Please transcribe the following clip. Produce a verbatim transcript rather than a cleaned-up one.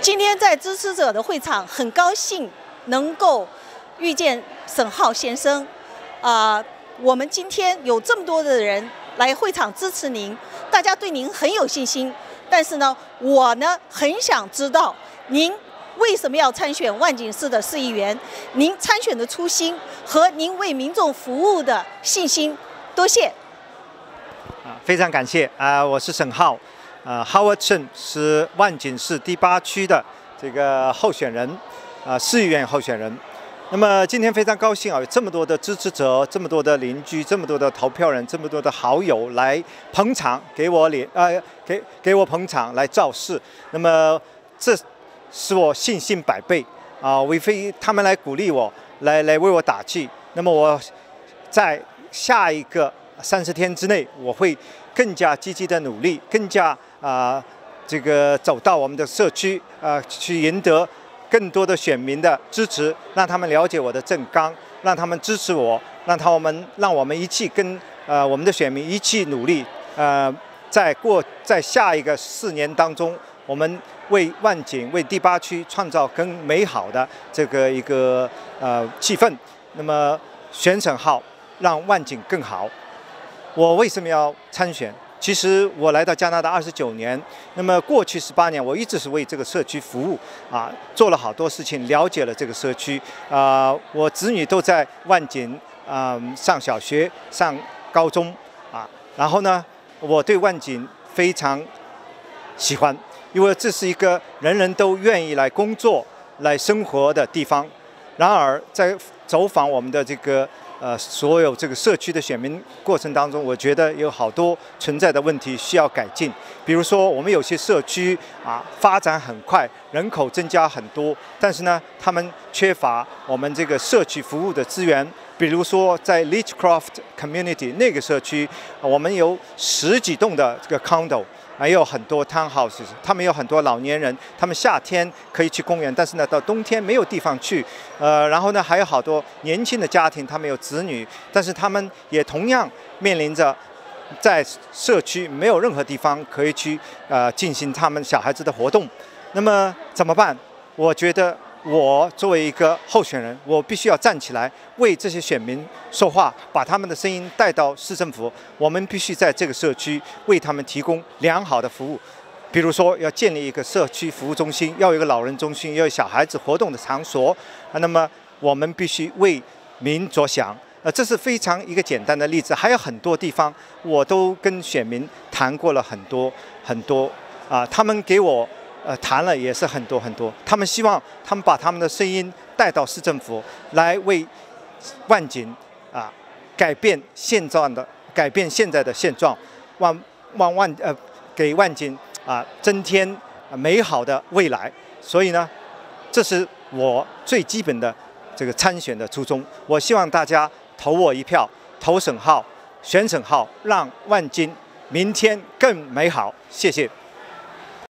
今天在支持者的会场，很高兴能够遇见沈浩先生。啊、呃，我们今天有这么多的人来会场支持您，大家对您很有信心。但是呢，我呢很想知道您为什么要参选万锦市的市议员？您参选的初心和您为民众服务的信心。多谢。 啊，非常感谢啊、呃，我是沈浩。呃 ，Howard Chen 是万锦市第八区的这个候选人，啊、呃，市议员候选人。那么今天非常高兴啊，有这么多的支持者，这么多的邻居，这么多的投票人，这么多的好友来捧场，给我脸呃，给给我捧场来造势。那么这使我信心百倍啊！为非他们来鼓励我，来来为我打气。那么我在下一个三十天之内，我会更加积极的努力，更加啊、呃、这个走到我们的社区啊、呃，去赢得更多的选民的支持，让他们了解我的政纲，让他们支持我，让他们让我们一起跟呃我们的选民一起努力，呃，在过在下一个四年当中，我们为万锦为第八区创造更美好的这个一个呃气氛。那么选沈浩，让万锦更好。我为什么要参选？其实我来到加拿大二十九年，那么过去十八年，我一直是为这个社区服务啊，做了好多事情，了解了这个社区啊。我子女都在万锦啊上小学、上高中啊，然后呢，我对万锦非常喜欢，因为这是一个人人都愿意来工作、来生活的地方。然而，在走访我们的这个呃所有这个社区的选民过程当中，我觉得有好多存在的问题需要改进。比如说，我们有些社区啊发展很快，人口增加很多，但是呢，他们缺乏我们这个社区服务的资源。比如说，在 Litchcroft Community 那个社区，我们有十几栋的这个 condo。还有很多 townhouses， 他们有很多老年人，他们夏天可以去公园，但是呢，到冬天没有地方去。呃，然后呢，还有好多年轻的家庭，他们有子女，但是他们也同样面临着在社区没有任何地方可以去呃进行他们小孩子的活动。那么怎么办？我觉得我作为一个候选人，我必须要站起来为这些选民说话，把他们的声音带到市政府。我们必须在这个社区为他们提供良好的服务，比如说要建立一个社区服务中心，要有一个老人中心，要有小孩子活动的场所。那么我们必须为民着想。呃，这是非常一个简单的例子，还有很多地方我都跟选民谈过了很多很多啊、呃，他们给我。呃，谈了也是很多很多，他们希望他们把他们的声音带到市政府，来为万锦啊改变现状的改变现在的现状，万万万呃给万锦啊增添美好的未来。所以呢，这是我最基本的这个参选的初衷。我希望大家投我一票，投沈浩，选沈浩，让万锦明天更美好。谢谢。